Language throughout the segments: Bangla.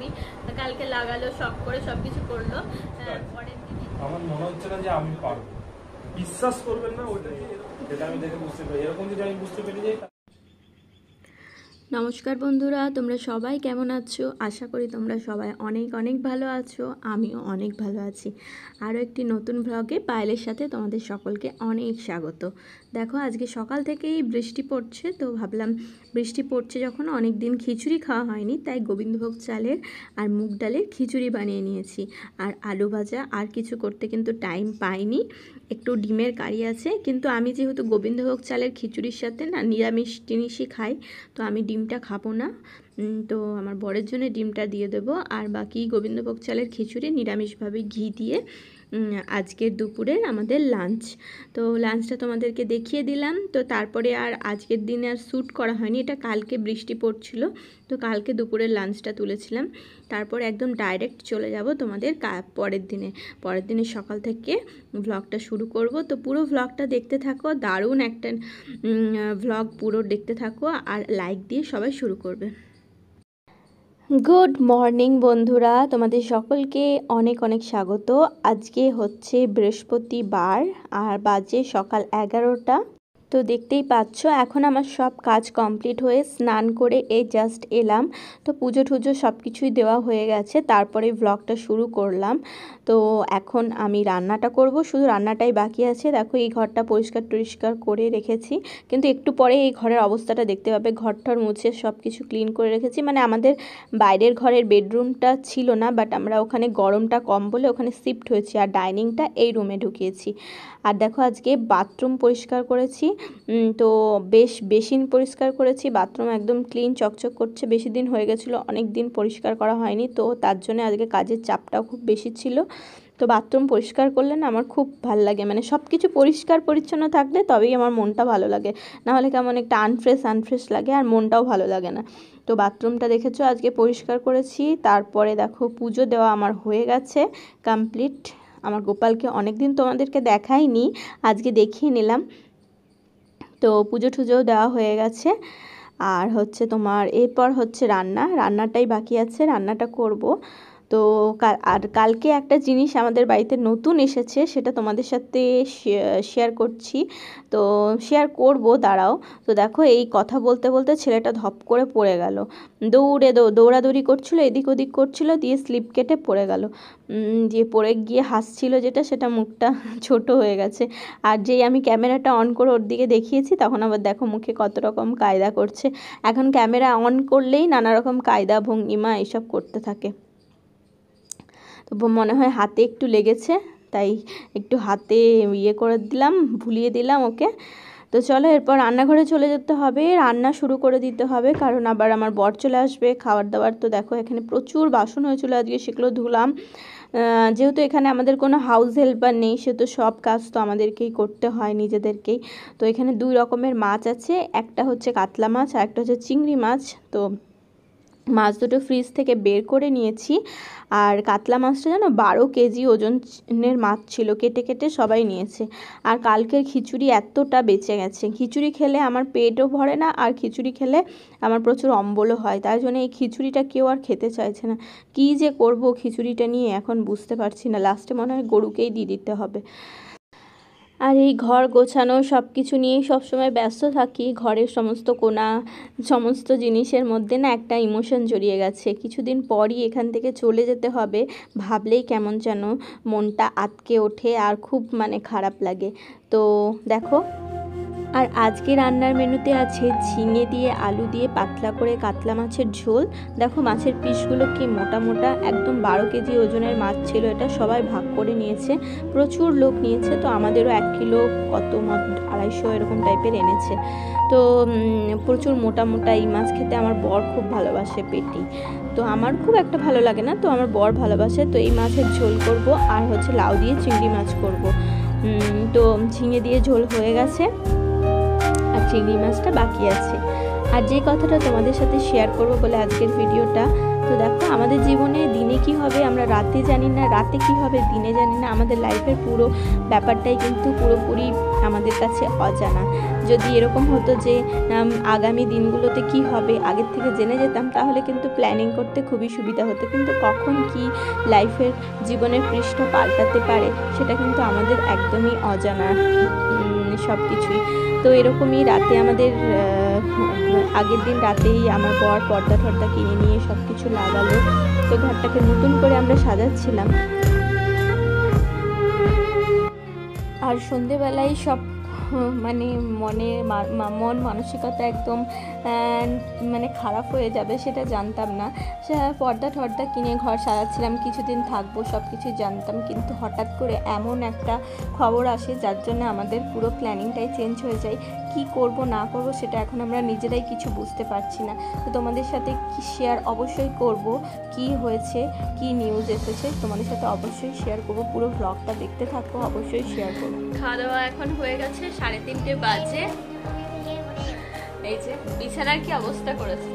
একদমই। কালকে লাগালো, শখ করে সবকিছু করলো। পরের দিন আমার মনে হচ্ছে না যে আমি পারবো, বিশ্বাস করবেন না ওটা যেটা আমি দেখে বুঝতে পারি, এরকম যদি আমি বুঝতে পেরে যাই। নমস্কার বন্ধুরা, তোমরা সবাই কেমন আছো? আশা করি তোমরা সবাই অনেক অনেক ভালো আছো। আমিও অনেক ভালো আছি। আরও একটি নতুন ব্লগে পায়েলের সাথে তোমাদের সকলকে অনেক স্বাগত। দেখো আজকে সকাল থেকেই বৃষ্টি পড়ছে, তো ভাবলাম বৃষ্টি পড়ছে যখন অনেক দিন খিচুড়ি খাওয়া হয়নি, তাই গোবিন্দভোগ চালের আর মুগ ডালের খিচুড়ি বানিয়ে নিয়েছি। আর আলু ভাজা, আর কিছু করতে কিন্তু টাইম পাইনি। একটু ডিমের কারি আছে, কিন্তু আমি যেহেতু গোবিন্দভোগ চালের খিচুড়ির সাথে না নিরামিষ জিনিসই খাই, তো আমি ডিমটা খাবো না। তো আমার বরের জন্য ডিমটা দিয়ে দেবো, আর বাকি গোবিন্দভোগ চালের খিচুড়ি নিরামিষভাবে ঘি দিয়ে আজকের দুপুরের আমাদের লাঞ্চ। তো লাঞ্চটা তোমাদেরকে দেখিয়ে দিলাম। তো তারপরে আর আজকের দিনে আর শ্যুট করা হয়নি, এটা কালকে বৃষ্টি পড়ছিল, তো কালকে দুপুরের লাঞ্চটা তুলেছিলাম। তারপর একদম ডাইরেক্ট চলে যাব তোমাদের পরের দিনে সকাল থেকে ভ্লগটা শুরু করব। তো পুরো ভ্লগটা দেখতে থাকো, দারুণ একটা ভ্লগ, পুরো দেখতে থাকো আর লাইক দিয়ে সবাই শুরু করবে। গুড মর্নিং বন্ধুরা, তোমাদের সকলকে অনেক অনেক স্বাগত। আজকে হচ্ছে বৃহস্পতিবার আর বাজে সকাল 11টা। তো দেখতেই পাচ্ছ এখন আমার সব কাজ কমপ্লিট হয়ে স্নান করে এই জাস্ট এলাম। তো পুজো টুজো সব কিছুই দেওয়া হয়ে গেছে, তারপরে ভ্লগটা শুরু করলাম। তো এখন আমি রান্নাটা করব, শুধু রান্নাটাই বাকি আছে। দেখো এই ঘরটা পরিষ্কার টরিষ্কার করে রেখেছি, কিন্তু একটু পরে এই ঘরের অবস্থাটা দেখতে পাবে। ঘরটার মুছে সব কিছু ক্লিন করে রেখেছি, মানে আমাদের বাইরের ঘরের বেডরুমটা ছিল না, বাট আমরা ওখানে গরমটা কম বলে ওখানে শিফট হয়েছি, আর ডাইনিংটা এই রুমে ঢুকিয়েছি। আর দেখো আজকে বাথরুম পরিষ্কার করেছি, তো বেসিন পরিষ্কার করেছি, বাথরুম একদম ক্লিন চকচক করছে। বেশি দিন হয়ে গেছিলো, অনেক দিন পরিষ্কার করা হয়নি, তো তার জন্য আজকে কাজের চাপটাও খুব বেশি ছিল। তো বাথরুম পরিষ্কার করলে না আমার খুব ভালো লাগে, মানে সব কিছু পরিষ্কার পরিচ্ছন্ন থাকলে তবেই আমার মনটা ভালো লাগে, নাহলে কেমন একটা আনফ্রেশ লাগে আর মনটাও ভালো লাগে না। তো বাথরুমটা দেখেছো আজকে পরিষ্কার করেছি। তারপরে দেখো পুজো দেওয়া আমার হয়ে গেছে কমপ্লিট। আমার গোপালকে অনেক দিন তোমাদেরকে দেখাইনি, আজকে দেখিয়ে নিলাম। তো পুজো টুজোও দেওয়া হয়ে গেছে। আর হচ্ছে তোমার এরপর হচ্ছে রান্নাটাই বাকি আছে, রান্নাটা করব। তো কালকে একটা জিনিস আমাদের বাড়িতে নতুন এসেছে, সেটা তোমাদের সাথে শেয়ার করছি। তো শেয়ার করব, দাঁড়াও। তো দেখো এই কথা বলতে বলতে ছেলেটা ধপ করে পড়ে গেল, দৌড়াদৌড়ি করছিল, এদিক ওদিক করছিল, দিয়ে স্লিপ কেটে পড়ে গেল। দিয়ে পড়ে গিয়ে হাসছিল, সেটা মুখটা ছোট হয়ে গেছে। আর যেই আমি ক্যামেরাটা অন করে ওর দিকে দেখিয়েছি, তখন আবার দেখো মুখে কত রকম কায়দা করছে। এখন ক্যামেরা অন করলেই নানা রকম কায়দা ভঙ্গিমা এসব করতে থাকে। তো মনে হয় হাতে একটু লেগেছে, তাই একটু হাতে করে দিলাম, ভুলিয়ে দিলাম ওকে। তো চলো এরপর রান্নাঘরে চলে যেতে হবে, রান্না শুরু করে দিতে হবে, কারণ আবার আমার বর চলে আসবে, খাবার দাবার। তো দেখো এখানে প্রচুর বাসন হয়েছিল আজকে, সেগুলো ধুলাম। যেহেতু এখানে আমাদের কোনো হাউস হেল্পার নেই, সেহেতু সব কাজ তো আমাদেরকেই করতে হয় নিজেদেরকেই। তো এখানে 2 রকমের মাছ আছে, একটা হচ্ছে কাতলা মাছ আর একটা হচ্ছে চিংড়ি মাছ। তো মাছ দুটো ফ্রিজ থেকে বের করে নিয়েছি। আর কাতলা মাছটা যেন 12 কেজি ওজনের মাছ ছিল, কেটে কেটে সবাই নিয়েছে। আর কালকের খিচুড়ি এতটা বেঁচে গেছে, খিচুড়ি খেলে আমার পেটও ভরে না, আর খিচুড়ি খেলে আমার প্রচুর অম্বলও হয়, তাই জন্য এই খিচুড়িটা কেউ আর খেতে চাইছে না। কী যে করব খিচুড়িটা নিয়ে এখন বুঝতে পারছি না, লাস্টে মনে হয় গরুকেই দিয়ে দিতে হবে। আর এই ঘর গোছানো সব কিছু নিয়েই সবসময় ব্যস্ত থাকি। ঘরের সমস্ত কোণা, সমস্ত জিনিসের মধ্যে না একটা ইমোশন জড়িয়ে গেছে। কিছুদিন পরই এখান থেকে চলে যেতে হবে, ভাবলেই কেমন যেন মনটা আটকে ওঠে আর খুব মানে খারাপ লাগে। তো দেখো, আর আজকে রান্নার মেনুতে আছে ঝিঙে দিয়ে আলু দিয়ে পাতলা করে কাতলা মাছের ঝোল। দেখো মাছের পিসগুলো কি মোটা মোটা, একদম 12 কেজি ওজনের মাছ ছিল এটা, সবাই ভাগ করে নিয়েছে, প্রচুর লোক নিয়েছে। তো আমাদেরও 1 কিলো কত 250 এরকম টাইপের এনেছে। তো প্রচুর মোটা মোটা এই মাছ খেতে আমার বর খুব ভালোবাসে, পেটি। তো আমার খুব একটা ভালো লাগে না, তো আমার বর ভালোবাসে। তো এই মাছের ঝোল করব, আর হচ্ছে লাউ দিয়ে চিংড়ি মাছ করব। তো ঝিঙে দিয়ে ঝোল হয়ে গেছে, আর চিংড়ি মাছটা বাকি আছে। আর যে কথাটা তোমাদের সাথে শেয়ার করব বলে আজকের ভিডিওটা, তো তো দেখো আমাদের জীবনে দিনে কি হবে আমরা রাতে জানি না, রাতে কি হবে দিনে জানি না। আমাদের লাইফের পুরো ব্যাপারটাই কিন্তু পুরোপুরি আমাদের কাছে অজানা। যদি এরকম হতো যে আগামী দিনগুলোতে কি হবে আগের থেকে জেনে যেতাম, তাহলে কিন্তু প্ল্যানিং করতে খুবই সুবিধা হতো। কিন্তু কখন কি লাইফের জীবনের পৃষ্ঠা পাল্টাতে পারে সেটা কিন্তু আমাদের একদমই অজানা সব কিছুই। তো এরকমই রাতে আমাদের আগের দিন রাতেই আমার বর পর্দা টর্দা কিনে নিয়ে সব কিছু লাগালো। তো ঘরটাকে নতুন করে আমরা সাজাচ্ছিলাম। আর সন্ধেবেলায় সব মানে মন মানসিকতা একদম মানে খারাপ হয়ে যাবে সেটা জানতাম না। সে পর্দা টর্দা কিনে ঘর সাজাচ্ছিলাম, কিছুদিন থাকবো সব কিছু জানতাম, কিন্তু হঠাৎ করে এমন একটা খবর আসে যার জন্য আমাদের পুরো প্ল্যানিংটাই চেঞ্জ হয়ে যায়। কি করব না করব সেটা এখন আমরা নিজেরাই কিছু বুঝতে পারছি না। তো তোমাদের সাথে কি শেয়ার অবশ্যই করব, কি হয়েছে, কি নিউজ এসেছে তোমাদের সাথে অবশ্যই শেয়ার করব। পুরো ব্লগটা দেখতে থাকবো, অবশ্যই শেয়ার করবো। খাওয়া দাওয়া এখন হয়ে গেছে, 3:30 বাজে। এই যে বিছানার কি অবস্থা করেছে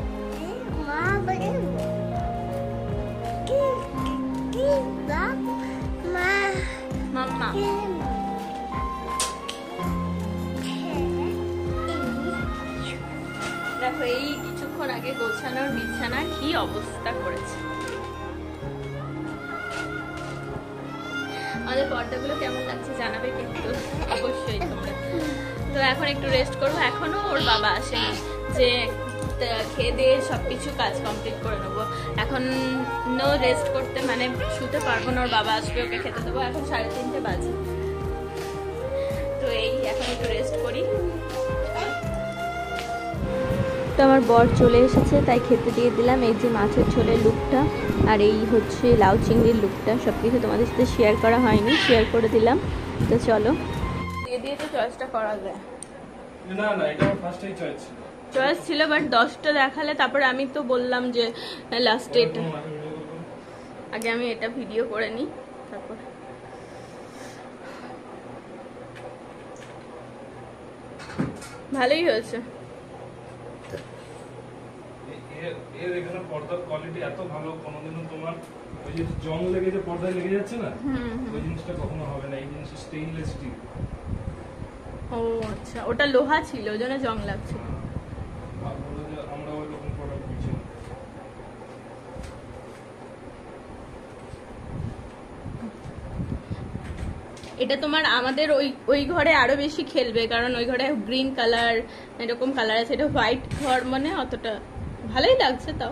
মাম্মা। দেখো এই কিছুক্ষণ আগে গোছানোর বিছানা কি অবস্থা করেছে। আমাদের পর্দাগুলো কেমন লাগছে জানাবে কিন্তু অবশ্যই তোমরা। তো এখন একটু রেস্ট করবো, এখনো ওর বাবা আসেনি যে খেয়ে দিয়ে সবকিছু কাজ কমপ্লিট করে নেবো। এখন রেস্ট করতে মানে শুতে পারবো না, ওর বাবা আসবে, ওকে খেতে দেবো। এখন 3:30 বাজে। তো এই এখন একটু রেস্ট করি। তো আমার বর চলে এসেছে তাই খেতে দিয়ে দিলাম। এই যে মাছের ঝোলের লুকটা আর এই হচ্ছে লাউ চিংড়ির লুকটা, সব কিছু তোমাদের সাথে শেয়ার করা হয়নি, শেয়ার করে দিলাম। তো চলো দিয়ে দিয়ে তো চয়েসটা করা যায়। না না এটা আমার ফার্স্ট চয়েস চয়েস ছিল, বাট 10টা দেখালে তারপরে আমি তো বললাম যে লাস্টে এটা। আগে আমি এটা ভিডিও করে নিই তারপর। ভালোই হয়েছে। এর এখানে পর্দার কোয়ালিটি এত ভালো, কোনোদিনও তোমার ওই যে জং লেগে যে পর্দায় লেগে যাচ্ছে না, ওই জিনিসটা কখনো হবে না। এই জিনিসটা স্টেইনলেস স্টিল। ও আচ্ছা, ওটা লোহা ছিল ওই জন্য জং লাগছে। আমরা ওই রকম প্রোডাক্ট দিচ্ছি। এটা তোমার আমাদের ওই ঘরে আরো বেশি খেলবে, কারণ ওই ঘরে গ্রিন কালার এরকম কালার আছে। এটা হোয়াইট ঘর মানে অতটা ভালোই লাগছে তাও।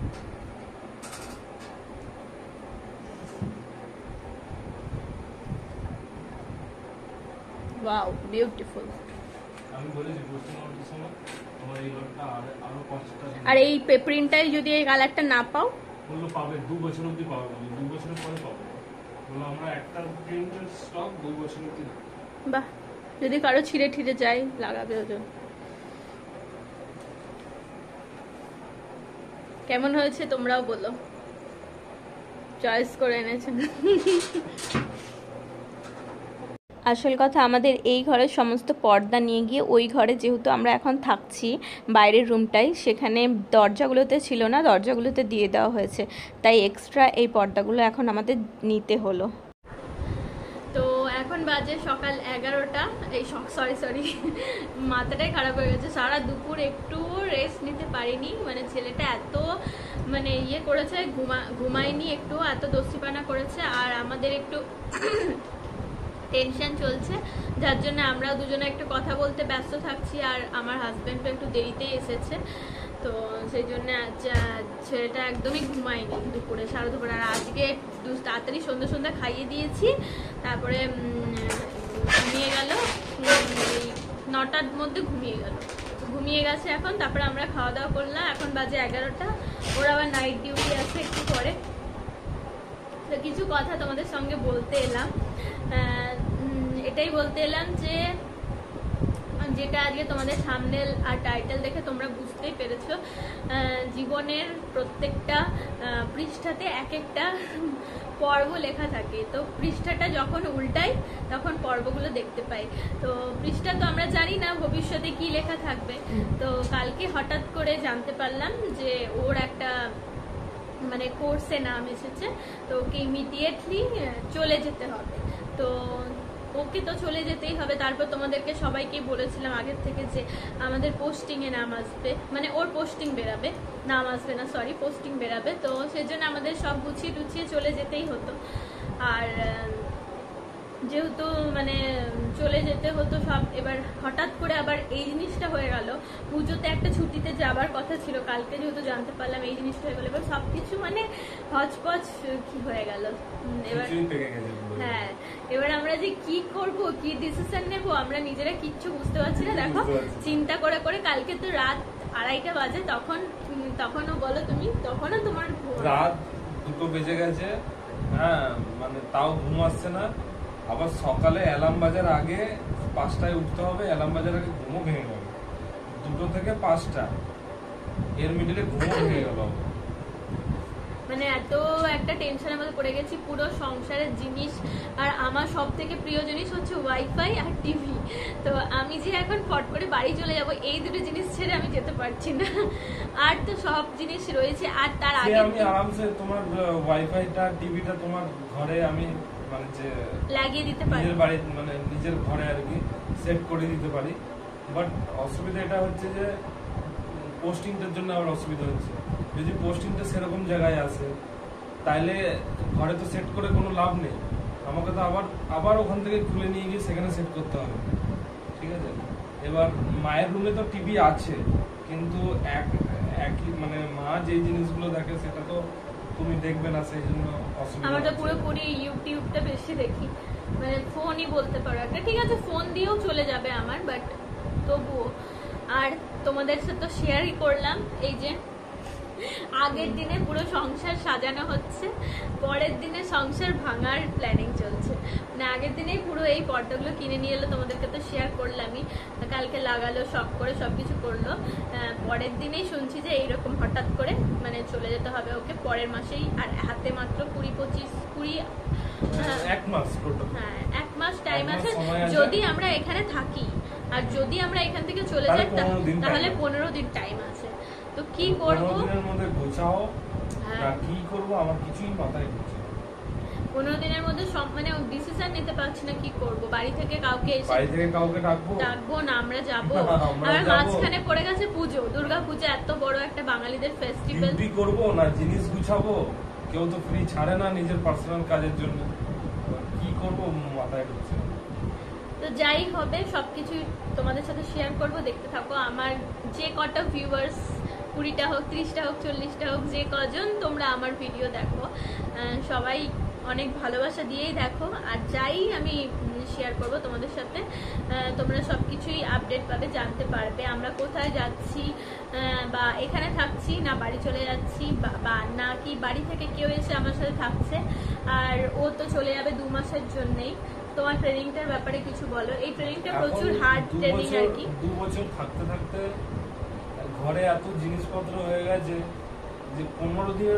Wow beautiful. আমি বলেছি বুঝতে সময় তোমার এই ঘরটা আরো 5টা। আর এই প্রিন্টটাই যদি এই কালারটা না পাও বললো পাবে 2 বছর অবধি পাবে, 2 বছরের পরে পাবে। বললো আমরা একটা প্রিন্টের স্টক 2 বছর অবধি। বাহ, যদি কারো ছিঁড়ে ঠিড়ে যায় লাগাবে ওজন। কেমন হয়েছে তোমরাও বলো, চয়েস করে এনেছেন। আসল কথা আমাদের এই ঘরের সমস্ত পর্দা নিয়ে গিয়ে ওই ঘরে, যেহেতু আমরা এখন থাকছি বাইরের রুমটাই, সেখানে দরজাগুলোতে ছিল না, দরজাগুলোতে দিয়ে দেওয়া হয়েছে, তাই এক্সট্রা এই পর্দাগুলো এখন আমাদের নিতে হলো। তো এখন বাজে সকাল 11টা। এই সরি মাথাটাই খারাপ হয়ে গেছে। সারা দুপুর একটু রেস্ট নিতে পারিনি, মানে ছেলেটা এত মানে ইয়ে করেছে, ঘুমায়নি একটু, এত দস্তিপানা করেছে। আর আমাদের একটু টেনশন চলছে, যার জন্য আমরা দুজনে একটু কথা বলতে ব্যস্ত থাকছি। আর আমার হাজব্যান্ডও একটু দেরিতেই এসেছে, তো সেই জন্য ছেলেটা একদমই ঘুমায়নি দুপুরে, সারা দুপুরে। আর আজকে তাড়াতাড়ি সন্ধ্যা খাইয়ে দিয়েছি, তারপরে ঘুমিয়ে গেল, 9টার মধ্যে ঘুমিয়ে গেছে এখন। তারপরে আমরা খাওয়া দাওয়া করলাম, এখন বাজে 11টা। ওর আবার নাইট ডিউটি আছে একটু পরে। তো কিছু কথা তোমাদের সঙ্গে বলতে এলাম, এটাই বলতে এলাম যে যেটা আজকে তোমাদের থাম্বনেল আর টাইটেল দেখে তোমরা বুঝতেই পেরেছো, জীবনের প্রত্যেকটা পৃষ্ঠাতে এক একটা পর্ব লেখা থাকে। তো পৃষ্ঠাটা যখন উল্টাই তখন পর্বগুলো দেখতে পাই। তো পৃষ্ঠা তো আমরা জানি না ভবিষ্যতে কি লেখা থাকবে। তো কালকে হঠাৎ করে জানতে পারলাম যে ওর একটা মানে কোর্সে নাম এসেছে, তো ওকে ইমিডিয়েটলি চলে যেতে হবে। তো ওকে তো চলে যেতেই হবে। তারপর তোমাদেরকে সবাইকে বলেছিলাম আগের থেকে যে আমাদের পোস্টিংয়ে নাম আসবে, মানে ওর পোস্টিং বেরাবে, নাম আসবে না সরি, পোস্টিং বেরাবে। তো সেজন্য আমাদের সব গুছিয়ে টুছিয়ে চলে যেতেই হতো। আর যেহেতু মানে চলে যেতে হতো সব, এবার হঠাৎ করে আবার এই জিনিসটা হয়ে গেল। পুজোতে একটা ছুটিতে যাবার কথা ছিল, কালকে যেহেতু জানতে পারলাম এই জিনিসটা হয়ে গেল। এবার সবকিছু মানে হচপচ কি হয়ে গেল। এবার হ্যাঁ, এবার আমরা যে কি করব, কি ডিসিশন নেব, আমরা নিজেরা কিচ্ছু বুঝতে পারছি না। দেখো চিন্তা করে করে কালকে তো রাত 2:30 বাজে, তখনও বলো তুমি, তখনও তোমার রাত 2 বেজে গেছে। হ্যাঁ, মানে তাও ঘুম আসছে না। আবার সকালে অ্যালার্ম বাজার আগে 5টায় উঠতে হবে, অ্যালার্ম বাজার আগে ঘুমও ভেঙে গেল। 2 থেকে 5টা এর মিডিলে ঘুমও ভেঙে গেল। মানে এত একটা টেনশনের মধ্যে পড়ে গেছি, পুরো সংসারের জিনিস। আর আমার সব থেকে প্রিয় জিনিস হচ্ছে ওয়াইফাই আর টিভি। তো আমি যে এখন ফট করে বাড়ি চলে যাব, এই দুটো জিনিস ছেড়ে আমি যেতে পারছি না। আর তো সব জিনিস রয়েছে। আর তার আগে আমি আরামসে তোমার ওয়াইফাইটা টিভিটা তোমার ঘরে আমি মানে যে লাগিয়ে দিতে পারি, নিজের বাড়ি মানে নিজের ঘরে আর কি সেট করে দিতে পারি। বাট অসুবিধা এটা হচ্ছে যে পোস্টিংটার জন্য আবার অসুবিধা হচ্ছে। যদি পোস্টিংটা সেরকম জায়গায় আসে তাইলে ঘরে তো সেট করে কোনো লাভ নেই, আমাকে তো আবার ওখান থেকে খুলে নিয়ে গিয়ে সেখানে সেট করতে হবে। ঠিক আছে, এবার মায়ের রুমে তো টিভি আছে, কিন্তু একই মানে মা যে জিনিসগুলো দেখে সেটা তো তুমি দেখবে না, সেই জন্য অসুবিধা। আমরা তো পুরোপুরি ইউটিউবটা বেশি দেখি, মানে ফোনই বলতে পারো একটা। ঠিক আছে, ফোন দিয়েও চলে যাবে আমার, বাট তবুও। আর তোমাদের সাথে শেয়ারই করলাম, এই যে আগের দিনে পুরো সংসার সাজানো হচ্ছে, পরের দিনে সংসার ভাঙার প্ল্যানিং চলছে। মানে আগের দিনেই পুরো এই পর্দাগুলো কিনে নিয়ে এলো, তোমাদেরকে তো শেয়ার করলামই, কালকে লাগালো, সব করে সবকিছু করলো। পরের দিনেই শুনছি যে এইরকম হঠাৎ করে মানে চলে যেতে হবে ওকে পরের মাসেই। আর হাতে মাত্র 20 এক মাস হ্যাঁ, 1 মাস টাইম আছে যদি আমরা এখানে থাকি। আর যদি আমরা এখান থেকে চলে যাই তাহলে 15 দিন টাইম আছে। তো কি করব, 15 দিনের মধ্যে গোছাও না কি করব, আমার কিছুই মাথায় ঘুরছে না। 15 দিনের মধ্যে সব মানে ডিসিশন নিতে পারছি না কি করব। বাড়ি থেকে কাউকে ডাকবো না, আমরা যাবো। আর মাঝখানে পড়ে গেছে পুজো, দুর্গাপূজা, এত বড় একটা বাঙালিদের ফেস্টিভ্যাল। ডিউটি করব না জিনিস গুছাবো, কেউ তো ফ্রি ছাড়ে না নিজের পার্সোনাল কাজের জন্য। কি করব মাথায় ঘুরছে না। তো যাই হবে সবকিছু তোমাদের সাথে শেয়ার করব, দেখতে থাকো। আমার যে কটা ভিউয়ার্স, 20টা হোক, 30টা হোক, 40টা হোক, যে কজন তোমরা আমার ভিডিও দেখো, সবাই অনেক ভালোবাসা দিয়েই দেখো। আর যাই আমি শেয়ার করব তোমাদের সাথে, তোমরা সব কিছুই আপডেট পাবে, জানতে পারবে আমরা কোথায় যাচ্ছি, বা এখানে থাকছি না বাড়ি চলে যাচ্ছি, বা না কি বাড়ি থেকে কেউ এসে আমার সাথে থাকছে। আর ও তো চলে যাবে 2 মাসের জন্যই। তোমার ট্রেনিংটার ব্যাপারে কিছু বলো। এই ট্রেনিংটা প্রচুর হার্ড ট্রেনিং আর কি। 2 বছর থাকতে থাকতে ঘরে এত জিনিসপত্র হয়ে গেছে যে 15 দিনের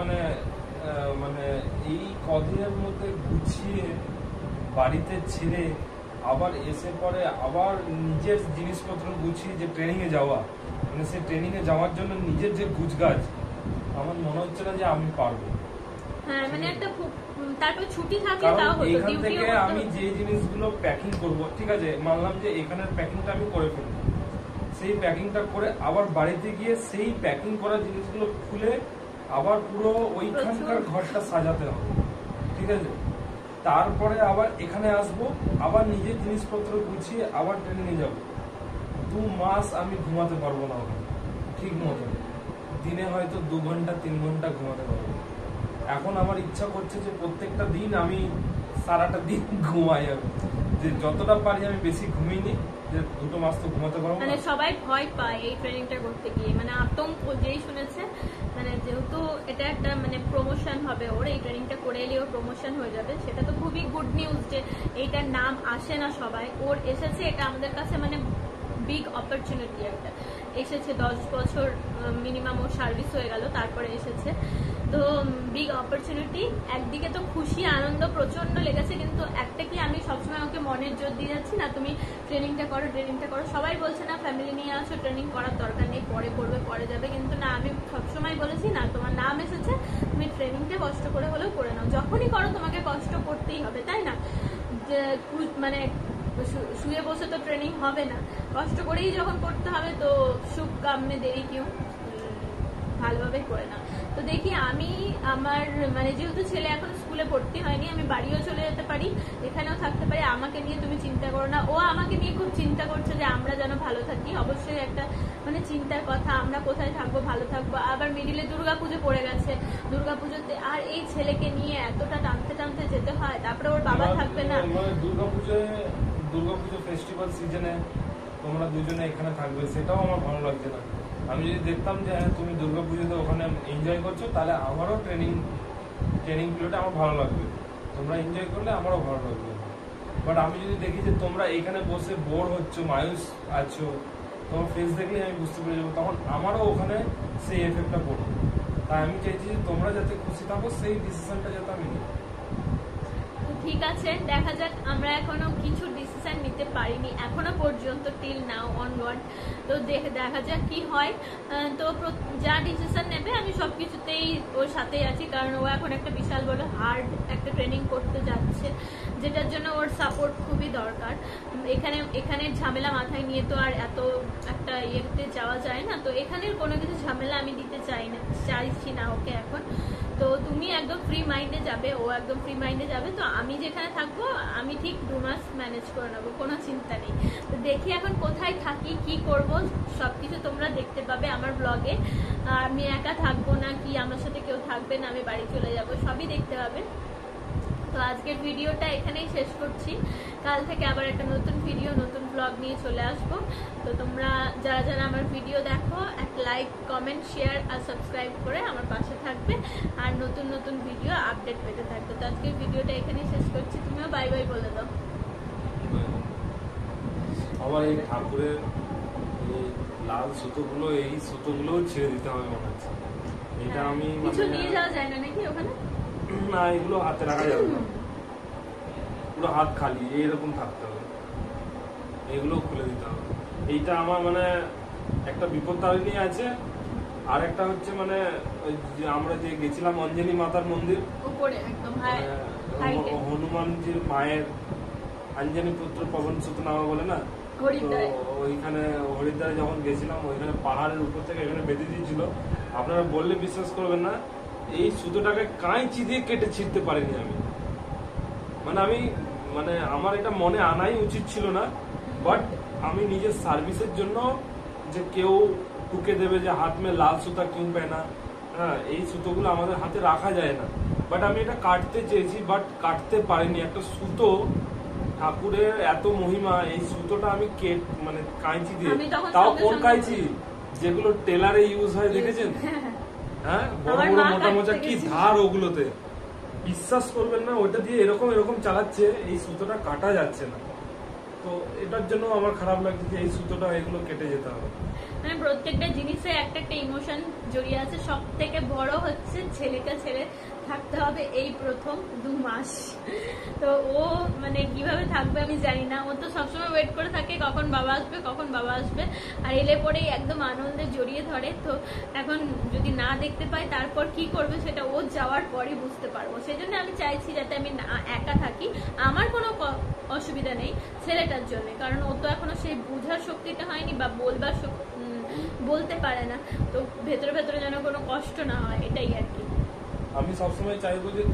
মানে এই কদিনের মধ্যে গুছিয়ে বাড়িতে ছেড়ে আবার এসে পরে আবার নিজের জিনিসপত্র গুছিয়ে যে ট্রেনিং এ যাওয়া, মানে সেই ট্রেনিং এ যাওয়ার জন্য নিজের যে গুছগাছ, আমার মনে হচ্ছে না যে আমি পারবো। হ্যাঁ, মানে একটা তারপর ছুটি থাকলে তাও হতো, এখান ডিউটিও থেকে করতে আমি যে জিনিসগুলো প্যাকিং করব, ঠিক আছে মানলাম যে এখানের প্যাকিংটা আমি করে ফেলবো, সেই প্যাকিংটা করে আবার বাড়িতে গিয়ে সেই প্যাকিং করা জিনিসগুলো খুলে আবার পুরো ওইখানকার ঘরটা সাজাতে হবে। ঠিক আছে, তারপরে আবার এখানে আসবো, আবার নিজের জিনিসপত্র গুছিয়ে আবার ট্রেনিংয়ে যাব। 2 মাস আমি ঘুমাতে পারবো না ওখানে ঠিক মতো, দিনে হয়তো 2 ঘন্টা 3 ঘন্টা ঘুমাতে পারবো। এখন আমার ইচ্ছা করছে যে প্রত্যেকটা দিন আমি সারাটা দিন ঘুমাই, আমি যে যতটা পারি আমি বেশি ঘুমিয়ে নিই, যে 2 মাস তো ঘুমাতে পারবো না। মানে সবাই ভয় পায় এই ট্রেনিংটা করতে গিয়ে, মানে আতঙ্ক যেই শুনেছে, মানে যেহেতু এটা একটা মানে প্রমোশন হবে ওর, এই ট্রেনিংটা করে এলে ওর প্রমোশন হয়ে যাবে, সেটা তো খুবই গুড নিউজ যে এইটার নাম আসে না সবাই, ওর এসেছে। এটা আমাদের কাছে মানে বিগ অপরচুনিটি একটা এসেছে। 10 বছর মিনিমাম ওর সার্ভিস হয়ে গেল, তারপরে এসেছে। তো বিগ অপরচুনিটি, একদিকে তো খুশি আনন্দ প্রচন্ড লেগেছে, কিন্তু একটা কি আমি সবসময় ওকে মনের জোর দিয়ে যাচ্ছি না তুমি ট্রেনিংটা করো, সবাই বলছে না ফ্যামিলি নিয়ে আসো, ট্রেনিং করার দরকার নেই, পরে করবে পরে যাবে, কিন্তু না আমি সবসময় বলেছি না তোমার নাম এসেছে তুমি ট্রেনিংটা কষ্ট করে হলেও করে নাও, যখনই করো তোমাকে কষ্ট করতেই হবে, তাই না? যে মানে শুয়ে বসে তো ট্রেনিং হবে না, কষ্ট করেই যখন করতে হবে তো সুখ কামনে দেরি কেউ, ভালোভাবে করে না। তো দেখি আমি আমার মানে যেহেতু ছেলে এখন স্কুলে ভর্তি হয়নি, আমি বাড়িও চলে যেতে পারি, এখানেও থাকতে পারি, আমাকে নিয়ে তুমি চিন্তা করো না। ও আমাকে নিয়ে খুব চিন্তা করছে যে আমরা যেন ভালো থাকি, অবশ্যই একটা মানে চিন্তার কথা, আমরা কোথায় থাকবো, ভালো থাকবো। আবার মিডিলে দুর্গাপুজো পড়ে গেছে, দুর্গাপুজোতে আর এই ছেলেকে নিয়ে এতটা টানতে টানতে যেতে হয়, তারপরে ওর বাবা থাকবে না। দুর্গাপুজো ফেস্টিভ্যাল সিজনে তোমরা দুজনে এখানে থাকবে, সেটাও আমার ভালো লাগছে না। আমি যদি দেখতাম যে হ্যাঁ তুমি দুর্গাপুজোতে ওখানে এনজয় করছো, তাহলে আমারও ট্রেনিং পিরিয়ডে আমার ভালো লাগবে, তোমরা এনজয় করলে আমারও ভালো লাগবে। বাট আমি যদি দেখি যে তোমরা এখানে বসে বোর হচ্ছ, মায়ুস আছো, তোমার ফেস দেখলে আমি বুঝতে পেরে যাবো, তখন আমারও ওখানে সেই এফেক্টটা পড়বে। তাই আমি চাইছি যে তোমরা যাতে খুশি থাকো, সেই ডিসিশনটা যাতে আমি নিই। ঠিক আছে, দেখা যাক, আমরা এখনো কিছু ডিসিশন নিতে পারিনি এখনো পর্যন্ত, টিল নাও অনওয়ার্ড। তো দেখা যাক কি হয়। তো যা ডিসিশন নেবে আমি সবকিছুতেই ওর সাথেই আছি, কারণ ও এখন একটা বিশাল বড় হার্ড একটা ট্রেনিং করতে যাচ্ছে, যেটার জন্য ওর সাপোর্ট খুবই দরকার। এখানের ঝামেলা মাথায় নিয়ে তো আর এত একটা ইয়েতে যাওয়া যায় না, তো এখানের কোনো কিছু ঝামেলা আমি দিতে চাইছি না ওকে এখন। তো তুমি একদম ফ্রি মাইন্ডে যাবে, ও একদম ফ্রি মাইন্ডে যাবে, তো আমি যেখানে থাকবো আমি ঠিক 2 মাস ম্যানেজ করে নেবো, কোনো চিন্তা নেই। তো দেখি এখন কোথায় থাকি, কি করব, সবকিছু তোমরা দেখতে পাবে আমার ব্লগে। আমি একা থাকবো না কি আমার সাথে কেউ থাকবে না, আমি বাড়ি চলে যাব, সবই দেখতে পাবে। তো আজকের ভিডিওটা এখানেই শেষ করছি, কাল থেকে আবার একটা নতুন ভিডিও নতুন ব্লগ নিয়ে চলে আসবো। তো তোমরা যারা যারা আমার ভিডিও দেখো একটা লাইক কমেন্ট শেয়ার আর সাবস্ক্রাইব করে আমার পাশে থাকবে, আর নতুন নতুন ভিডিও আপডেট পেতে থাকবে। তো আজকের ভিডিওটা এখানেই শেষ করছি, তুমিও বাই বাই বলে দাও। আমার এই ঠাকুরের এই লাল সুতোগুলো, এই সুতোগুলোও ছেড়ে দিতে হবে মনে হচ্ছে। এটা আমি কিছু নিয়ে যাওয়া যায় না নাকি ওখানে? না, এগুলো হাতে রাখা যাবে না, পুরো হাত খালি এইরকম থাকতে হবে, এগুলো খুলে দিতে হবে। এইটা আমার মানে একটা বিপত্তারিণী আছে, আর একটা হচ্ছে মানে আমরা যে গেছিলাম অঞ্জলি মাতার মন্দির, উপরে একদম হনুমানজির মায়ের অঞ্জনি পুত্র পবন সুত নামা বলে না, তো ওইখানে হরিদ্বারে যখন গেছিলাম, ওইখানে পাহাড়ের উপর থেকে এখানে বেঁধে দিয়েছিল। আপনারা বললে বিশ্বাস করবেন না, এই সুতোটাকে কাঁচি দিয়ে কেটে ছিঁড়তে পারিনি আমি। মানে আমার এটা মনে আনাই উচিত ছিল না, বাট আমি নিজের সার্ভিসের জন্য যে কেউ টুকে দেবে যে হাত মে লাল সুতা কিউ পেনা, হ্যাঁ এই সুতোগুলো আমাদের হাতে রাখা যায় না, বাট আমি এটা কাটতে চেয়েছি, বাট কাটতে পারিনি। একটা সুতো, ঠাকুরের এত মহিমা, এই সুতোটা আমি মানে কাঁচি দিয়ে, তাও কোন কাঁচি যেগুলো টেলারে ইউজ হয় দেখেছেন, হ্যাঁ বড় বড় মোটা মোটা কি ধার ওগুলোতে, বিশ্বাস করবেন না, ওটা দিয়ে এরকম এরকম চালাচ্ছে, এই সুতোটা কাটা যাচ্ছে না। তো এটার জন্য আমার খারাপ লাগছে যে এই সুতোটা এগুলো কেটে যেতে হবে। মানে প্রত্যেকটা জিনিসে একটা একটা ইমোশন জড়িয়ে আছে, সব থেকে বড় হচ্ছে ছেলেটা ছেড়ে থাকতে হবে এই প্রথম 2 মাস। তো ও মানে কিভাবে থাকবে আমি জানি না, ও তো সবসময় ওয়েট করে থাকে কখন বাবা আসবে, আর এলে পরেই একদম আনন্দে জড়িয়ে ধরে। তো এখন যদি না দেখতে পাই তারপর কি করবে সেটা ও যাওয়ার পরই বুঝতে পারবো, সেই জন্য আমি চাইছি যাতে আমি একা থাকি। আমার কোনো অসুবিধা নেই ছেলেটার জন্য, কারণ ও তো এখনো সেই বোঝার শক্তিটা হয়নি বা বলতে পারে না, তো ভেতরে ভেতরে যেন কোনো কষ্ট না হয়, এটাই আর কি। আমি সবসময় চাইবো যে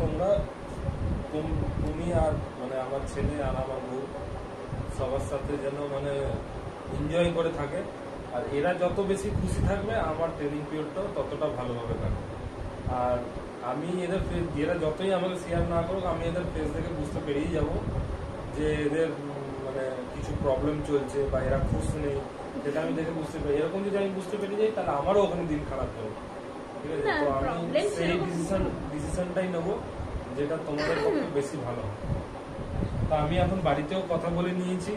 তুমি আর মানে আমার ছেলে আর আমার বউ সবার সাথে যেন মানে এনজয় করে থাকে, আর এরা যত বেশি খুশি থাকবে আমার ট্রেনিং পিরিয়ডটাও ততটা ভালোভাবে কাটবে। আর আমি এরা যতই আমাকে শেয়ার না করুক, আমি এদের ফেস দেখে বুঝতে পেরেই যাব যে এদের মানে কিছু প্রবলেম চলছে বা এরা খুশ নেই, যেটা আমি দেখে বুঝতে পারি। এরকম যদি আমি বুঝতে পেরে যাই তাহলে আমারও ওখানে দিন খারাপ হবে, ঠিক আছে? তো আমি সেই ডিসিশনটাই নেবো যেটা তোমাদের পক্ষে বেশি ভালো হবে। তা আমি এখন বাড়িতেও কথা বলে নিয়েছি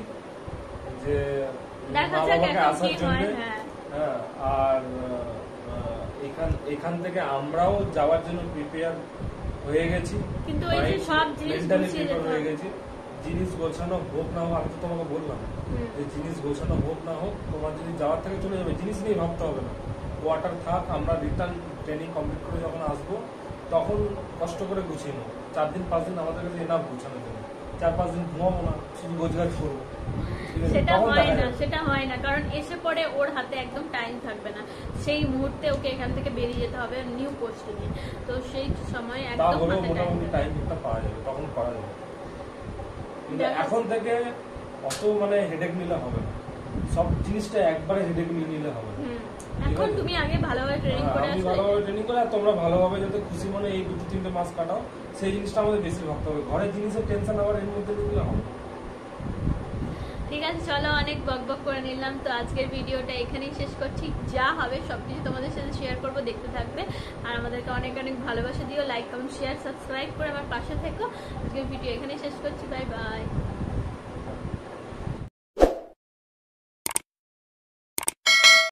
যে মা বাবাকে আসার জন্য, হ্যাঁ, আর এখান থেকে আমরাও যাওয়ার জন্য প্রিপেয়ার হয়ে গেছি, কিন্তু ওই যে সব জিনিস মেন্টালি গুছিয়ে প্রিপেয়ার যেতে হয়ে হবে। গেছি। জিনিস গোছানো হোক না হোক, আমি তো তোমাকে বললাম যে জিনিস গোছানো হোক না হোক, তোমার যদি যাওয়ার থেকে চলে যাবে, জিনিস নিয়ে ভাবতে হবে না। কোয়ার্টার থাক, আমরা রিটার্ন ট্রেনিং কমপ্লিট করে যখন আসবো তখন কষ্ট করে গুছিয়ে নেবো। 4 দিন 5 দিন আমাদের কাছে এনাফ গোছানোর জন্য। 4-5 দিন ঘুমাবো না, শুধু গোছগাছ করবো, ঠিক আছে? সেটা তখন হয় দেখা না, যাবে। সেটা হয় না, কারণ এসে পরে ওর হাতে একদম টাইম থাকবে না, সেই মুহূর্তে ওকে এখান থেকে বেরিয়ে যেতে হবে নিউ পোস্টিংয়ে। তো সেই সময় একদম তাহলেও হাতে টাইম মোটামুটি টাইমটা পাওয়া যাবে, তখন করা যাবে। কিন্তু দেখা- এখন থেকে অত মানে হেডেক নিলে হবে না, সব জিনিসটা একবারে হেডেক নিলে হবে না। এখন তুমি আগে ভালোভাবে ট্রেনিং করে আমি আসলে ভালোভাবে ট্রেনিং করে, আর তোমরা ভালোভাবে যাতে খুশি মনে এই 2-3 মাস কাটাও, সেই জিনিসটা আমাদের বেশি ভাবতে হবে। ঘরের জিনিসের টেনশন আবার এর মধ্যে নিলে হবে না। ঠিক আছে, চলো অনেক বকবক করে নিলাম। তো আজকের ভিডিওটা এখানেই শেষ করছি। যা হবে সবকিছু তোমাদের সাথে শেয়ার করবো, দেখতে থাকবে। আর আমাদেরকে অনেক অনেক ভালোবাসা দিও, লাইক কমেন্ট শেয়ার সাবস্ক্রাইব করে আমার পাশে থেকো। আজকের ভিডিও এখানেই শেষ করছি, বাই বাই।